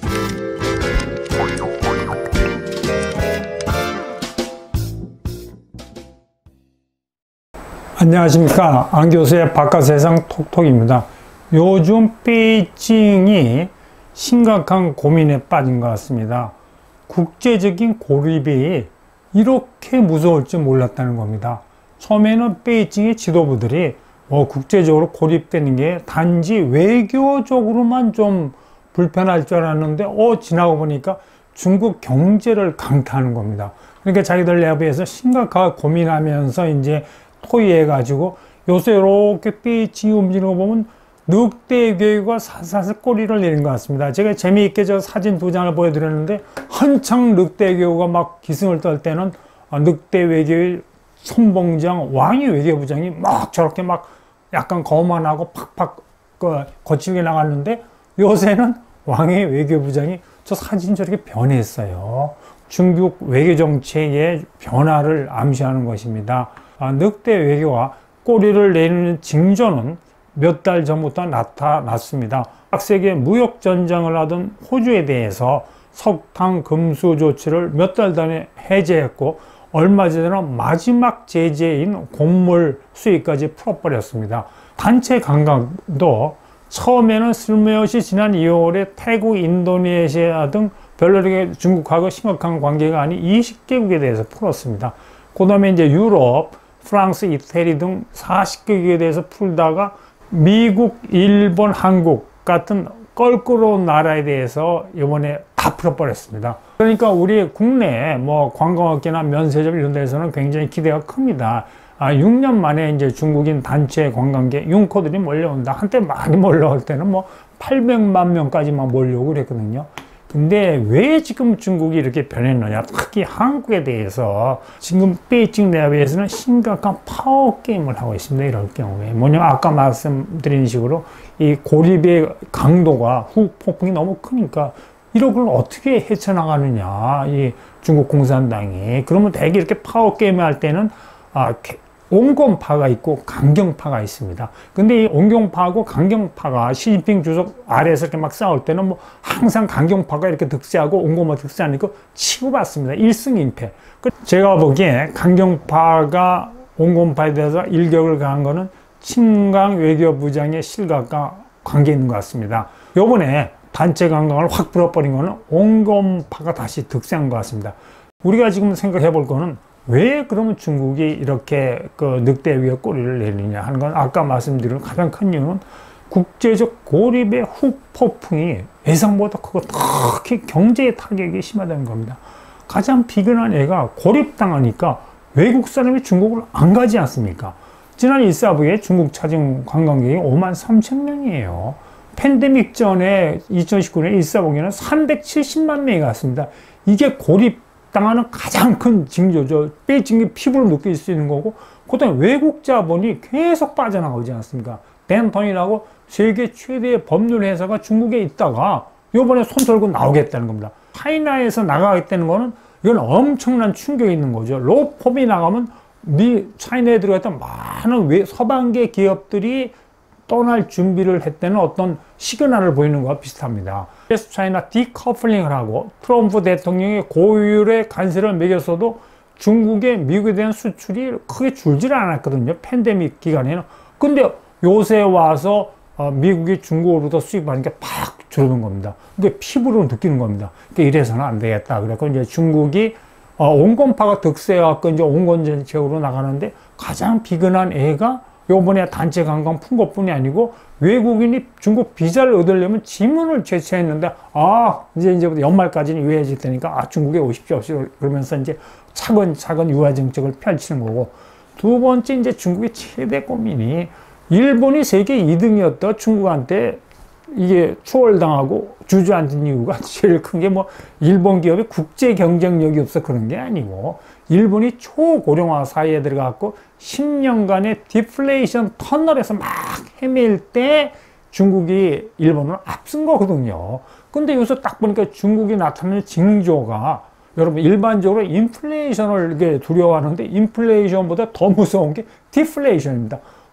안녕하십니까, 안교수의 바깥세상 톡톡입니다. 요즘 베이징이 심각한 고민에 빠진 것 같습니다. 국제적인 고립이 이렇게 무서울 줄 몰랐다는 겁니다. 처음에는 베이징의 지도부들이 국제적으로 고립되는 게 단지 외교적으로만 좀 불편할 줄 알았는데 지나고 보니까 중국 경제를 강타하는 겁니다. 그러니까 자기들 내부에서 심각하게 고민하면서 이제 토의해가지고 요새 이렇게 베이징이 움직이는 거 보면 늑대 외교가 사사슬 꼬리를 내린 것 같습니다. 제가 재미있게 저 사진 두 장을 보여드렸는데 한창 늑대 외교가 막 기승을 떨 때는 늑대 외교의 선봉장 왕이 외교부장이 막 저렇게 막 약간 거만하고 팍팍 거칠게 나갔는데 요새는 왕의 외교부장이 저 사진 저렇게 변했어요. 중국 외교정책의 변화를 암시하는 것입니다. 늑대 외교가 꼬리를 내리는 징조는 몇 달 전부터 나타났습니다. 빡세게 무역전쟁을 하던 호주에 대해서 석탄 금수 조치를 몇 달 전에 해제했고 얼마 전에는 마지막 제재인 곡물 수입까지 풀어버렸습니다. 단체 관광도 처음에는 슬며시 지난 2월에 태국, 인도네시아 등 별다르게 중국하고 심각한 관계가 아닌 20개국에 대해서 풀었습니다. 그 다음에 이제 유럽, 프랑스, 이태리 등 40개국에 대해서 풀다가 미국, 일본, 한국 같은 껄끄러운 나라에 대해서 이번에 다 풀어버렸습니다. 그러니까 우리 국내 관광업계나 면세점 이런 데서는 굉장히 기대가 큽니다. 6년 만에 이제 중국인 단체 관광객 융커들이 몰려온다. 한때 많이 몰려올 때는 800만 명까지만 몰려오고 그랬거든요. 근데 왜 지금 중국이 이렇게 변했느냐, 특히 한국에 대해서 지금 베이징 내부에서는 심각한 파워게임을 하고 있습니다. 이럴 경우에 뭐냐면 아까 말씀드린 식으로 이 고립의 강도가 후폭풍이 너무 크니까 이걸 어떻게 헤쳐나가느냐, 이 중국 공산당이. 그러면 대개 이렇게 파워게임을 할 때는 온건파가 있고 강경파가 있습니다. 근데 이 온건파하고 강경파가 시진핑 주석 아래에서 이렇게 막 싸울 때는 항상 강경파가 이렇게 득세하고 온건파 득세하니까 치고받습니다. 1승 1패. 제가 보기에 강경파가 온건파에 대해서 일격을 가한 거는 친강 외교부장의 실각과 관계 있는 것 같습니다. 요번에 단체 관광을 확 풀어버린 거는 온건파가 다시 득세한 것 같습니다. 우리가 지금 생각해 볼 거는 왜 그러면 중국이 이렇게 늑대 위에 꼬리를 내리느냐 하는 건 아까 말씀드린 가장 큰 이유는 국제적 고립의 후폭풍이 예상보다 크고 특히 경제의 타격이 심하다는 겁니다. 가장 비근한 애가 고립당하니까 외국 사람이 중국을 안 가지 않습니까? 지난 일사부에 중국 차증 관광객이 53,000명이에요. 팬데믹 전에 2019년 일사부에는 370만 명이 갔습니다. 이게 고립당하는 가장 큰 징조죠. 베이징이 피부로 느낄 수 있는 거고, 그다음에 외국 자본이 계속 빠져나가지 않습니까? 댄턴이라고 세계 최대의 법률 회사가 중국에 있다가 요번에 손 털고 나오겠다는 겁니다. 차이나에서 나가겠다는 거는 이건 엄청난 충격이 있는 거죠. 로펌이 나가면 차이나에 들어갔던 많은 서방계 기업들이 떠날 준비를 했다는 어떤 시그널을 보이는 것과 비슷합니다. US 차이나 디커플링을 하고 트럼프 대통령의 고율의 관세를 매겼어도 중국의 미국에 대한 수출이 크게 줄질 않았거든요. 팬데믹 기간에는. 근데 요새 와서 미국이 중국으로부터 수입하니까 팍 줄어든 겁니다. 그게 피부로 느끼는 겁니다. 그러니까 이래서는 안 되겠다. 그래서 이제 중국이 온건파가 득세해갖고 이제 온건 정책으로 나가는데 가장 비근한 애가 요번에 단체 관광 푼 것뿐이 아니고 외국인이 중국 비자를 얻으려면 지문을 제출했는데 이제부터 연말까지는 유예해질 테니까 중국에 오십시오 그러면서 이제 차근차근 유화 정책을 펼치는 거고, 두 번째 이제 중국의 최대 고민이 일본이 세계 2등이었다 중국한테 이게 추월당하고 주저앉은 이유가 제일 큰 게 일본 기업이 국제 경쟁력이 없어 그런 게 아니고 일본이 초고령화 사회에 들어갔고 10년간의 디플레이션 터널에서 막 헤맬 때 중국이 일본을 앞선 거거든요. 근데 여기서 딱 보니까 중국이 나타나는 징조가, 여러분 일반적으로 인플레이션을 두려워하는데 인플레이션보다 더 무서운 게 디플레이션입니다.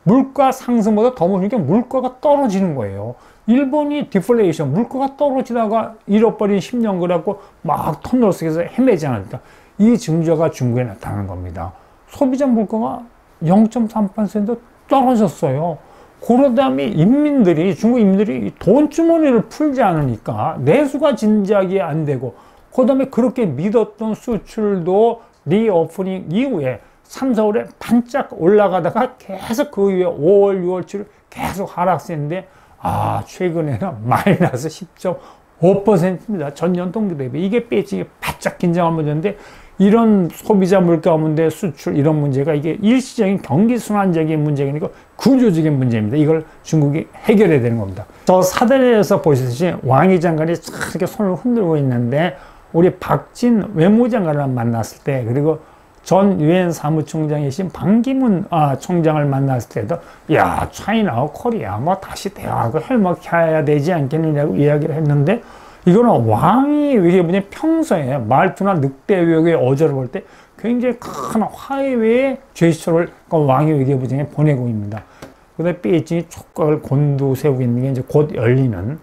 물가 상승보다 더 무서운 게 물가가 떨어지는 거예요. 일본이 디플레이션, 물가가 떨어지다가 잃어버린 10년 그래갖고 막 터널 속에서 헤매지 않았다. 이 증조가 중국에 나타나는 겁니다. 소비자 물가가 0.3% 떨어졌어요. 그러다음에 중국 인민들이 돈 주머니를 풀지 않으니까 내수가 진작에 안 되고, 그 다음에 그렇게 믿었던 수출도 리오프닝 이후에 3, 4월에 반짝 올라가다가 계속 그 이후에 5월, 6월, 7월 계속 하락세인데, 최근에는 마이너스 10.5%입니다. 전년 동기 대비. 이게 베이징이 바짝 긴장한 문제인데, 이런 소비자 물가 문제, 수출 이런 문제가 이게 일시적인 경기 순환적인 문제가 아니고 구조적인 문제입니다. 이걸 중국이 해결해야 되는 겁니다. 저 사대에서 보시듯이 왕이 장관이 이렇게 손을 흔들고 있는데, 우리 박진 외무장관을 만났을 때, 그리고 전 유엔 사무총장이신 반기문 총장을 만났을 때도, 야, 차이나와 코리아 뭐 다시 대화하고 회복해야 되지 않겠느냐고 이야기를 했는데, 이거는 왕이 외교부장이 평소에 말투나 늑대 외교의 어조를 볼 때 굉장히 큰 화해의 제스처를 왕이 외교부장에 보내고 있습니다. 그 다음에 베이징이 촉각을 곤두세우고 있는 게 이제 곧 열리는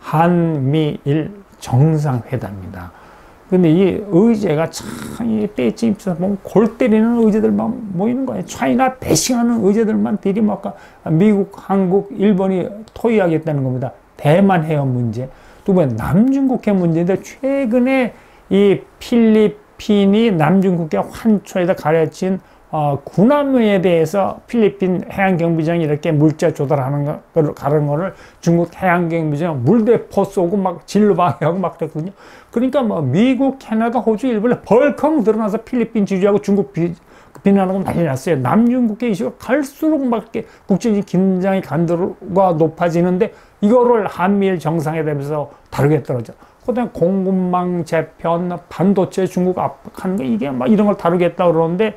한미일 정상회담입니다. 근데 이 의제가 참, 이 베이징 입장에서 보면 골 때리는 의제들만 모이는 거예요. 차이나 배신하는 의제들만 들이막가 미국, 한국, 일본이 토의하겠다는 겁니다. 대만 해협 문제. 또 남중국해 문제인데, 최근에 이 필리핀이 남중국해 환초에다 가르친 군함에 대해서 필리핀 해양경비장이 이렇게 물자 조달하는 거를 중국 해양경비장 물대포 쏘고 막 진로 방해하고 막 그랬거든요. 그러니까 뭐 미국, 캐나다, 호주, 일본에 벌컥 드러나서 필리핀 지지하고 중국 비난하고 난리 났어요. 남중국해 이슈가 갈수록 막 이렇게 국제적인 긴장의 간도가 높아지는데, 이거를 한미일 정상회담에서 다루겠다고 하죠. 그 다음에 공급망 재편, 반도체 중국 압박하는 거, 이게 막 이런 걸 다루겠다고 그러는데,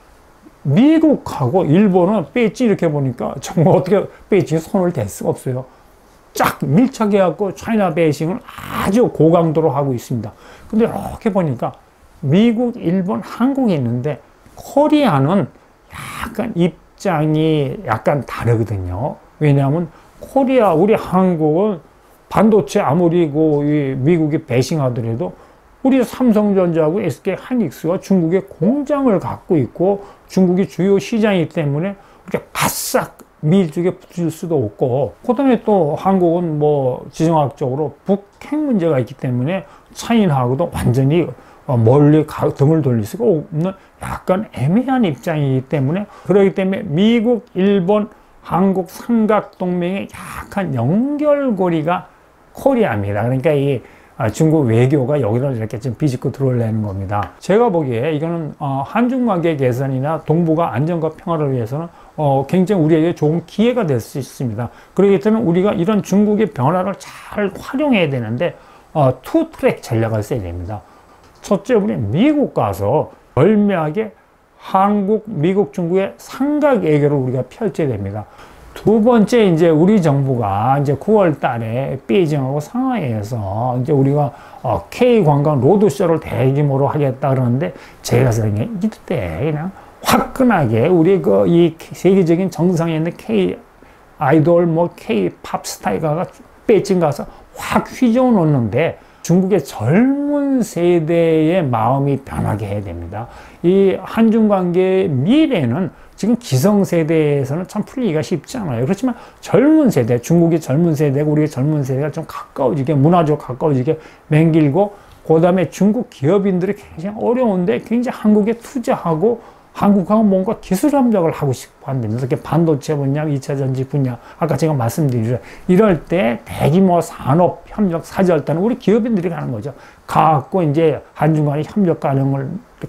미국하고 일본은 베이징 이렇게 보니까 정말 어떻게 베이징에 손을 댈 수가 없어요. 쫙 밀착해갖고 차이나 베이징을 아주 고강도로 하고 있습니다. 근데 이렇게 보니까 미국, 일본, 한국이 있는데, 코리아는 약간 입장이 약간 다르거든요. 왜냐하면 코리아, 우리 한국은 반도체 아무리 미국이 배신하더라도 우리 삼성전자하고 SK 하이닉스가 중국에 공장을 갖고 있고 중국이 주요 시장이기 때문에 그렇게 바싹 미일 쪽에 붙일 수도 없고, 그 다음에 또 한국은 뭐 지정학적으로 북핵 문제가 있기 때문에 차이나하고도 완전히 멀리 등을 돌릴 수가 없는 약간 애매한 입장이기 때문에, 그렇기 때문에 미국, 일본, 한국 삼각동맹의 약간 연결고리가 코리아입니다. 그러니까 이 중국 외교가 여기를 이렇게 좀 비집고 들어오려는 겁니다. 제가 보기에 이거는 한중 관계 개선이나 동북아 안정과 평화를 위해서는 굉장히 우리에게 좋은 기회가 될 수 있습니다. 그렇기 때문에 우리가 이런 중국의 변화를 잘 활용해야 되는데, 투 트랙 전략을 써야 됩니다. 첫째, 우리 미국 가서 멀미하게 한국, 미국, 중국의 삼각 외교를 우리가 펼쳐야 됩니다. 두 번째, 이제 우리 정부가 이제 9월 달에 베이징하고 상하이에서 이제 우리가 K 관광 로드쇼를 대규모로 하겠다 그러는데, 제가 생각해 이때 그냥 화끈하게 우리 이 세계적인 정상에 있는 K 아이돌, 뭐 K 팝 스타가 베이징 가서 확 휘저어 놓는데, 중국의 젊은 세대의 마음이 변하게 해야 됩니다. 이 한중 관계의 미래는 지금 기성세대에서는 참 풀리기가 쉽지 않아요. 그렇지만 젊은 세대, 중국의 젊은 세대고 우리의 젊은 세대가 좀 가까워지게, 문화적으로 가까워지게 맹길고, 그 다음에 중국 기업인들이 굉장히 어려운데 굉장히 한국에 투자하고 한국하고 뭔가 기술 협력을 하고 싶어 한다면서, 이렇게 반도체 분야, 2차 전지 분야, 아까 제가 말씀드리죠. 이럴 때 대규모 산업 협력 사절단은 우리 기업인들이 가는 거죠. 가갖고 이제 한중 간의 협력 가능을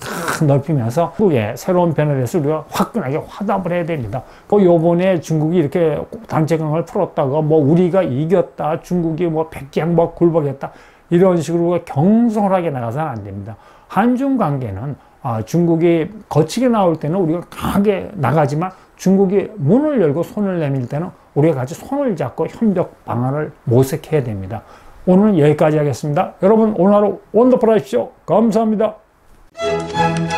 넓히면서 한국의 새로운 변화에 대해서 우리가 화끈하게 화답을 해야 됩니다. 요번에 중국이 이렇게 단체 강을 풀었다가 뭐 우리가 이겼다, 중국이 뭐 백기양박 굴복했다, 이런 식으로 경솔하게 나가서는 안 됩니다. 한중 관계는 중국이 거치게 나올 때는 우리가 강하게 나가지만, 중국이 문을 열고 손을 내밀 때는 우리가 같이 손을 잡고 협력 방안을 모색해야 됩니다. 오늘은 여기까지 하겠습니다. 여러분 오늘 하루 원더풀 하십시오. 감사합니다.